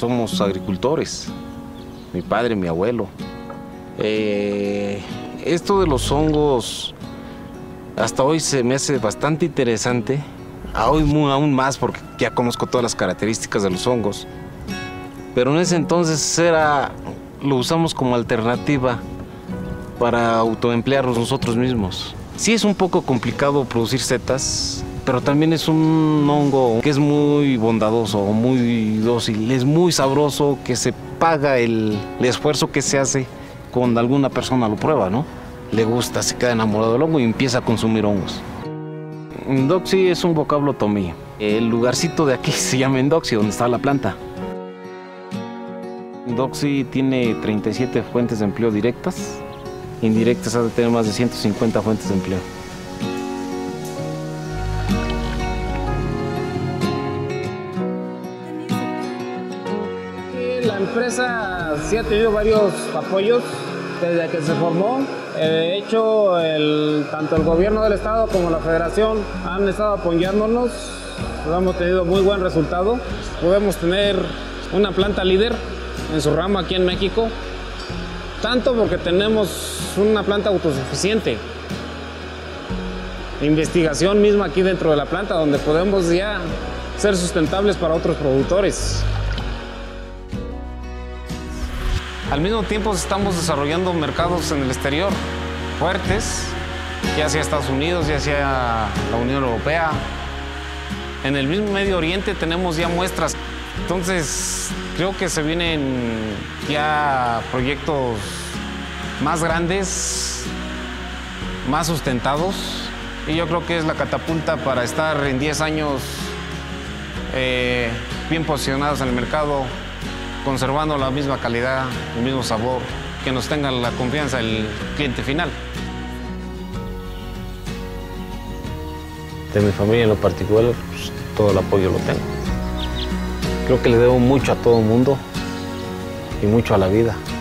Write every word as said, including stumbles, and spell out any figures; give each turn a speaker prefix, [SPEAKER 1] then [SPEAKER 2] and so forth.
[SPEAKER 1] somos agricultores, mi padre, mi abuelo. Eh, esto de los hongos hasta hoy se me hace bastante interesante, a hoy muy, aún más porque ya conozco todas las características de los hongos, pero en ese entonces era, lo usamos como alternativa para autoemplearnos nosotros mismos. Sí es un poco complicado producir setas, pero también es un hongo que es muy bondadoso, muy dócil, es muy sabroso, que se paga el, el esfuerzo que se hace cuando alguna persona lo prueba, ¿no? Le gusta, se queda enamorado del hongo y empieza a consumir hongos. Ndoxi es un vocablo tomí. El lugarcito de aquí se llama Ndoxi, donde está la planta. Ndoxi tiene treinta y siete fuentes de empleo directas. Indirectas ha de tener más de ciento cincuenta fuentes de empleo.
[SPEAKER 2] La empresa sí ha tenido varios apoyos desde que se formó. De hecho, el, tanto el gobierno del estado como la federación han estado apoyándonos. Hemos tenido muy buen resultado. Podemos tener una planta líder en su rama aquí en México, tanto porque tenemos una planta autosuficiente. Investigación misma aquí dentro de la planta, donde podemos ya ser sustentables para otros productores. Al mismo tiempo estamos desarrollando mercados en el exterior fuertes, ya sea Estados Unidos, ya sea la Unión Europea. En el mismo Medio Oriente tenemos ya muestras. Entonces creo que se vienen ya proyectos más grandes, más sustentados, y yo creo que es la catapulta para estar en diez años eh, bien posicionados en el mercado, conservando la misma calidad, el mismo sabor, que nos tenga la confianza el cliente final.
[SPEAKER 1] De mi familia en lo particular, pues, todo el apoyo lo tengo. Creo que le debo mucho a todo el mundo y mucho a la vida.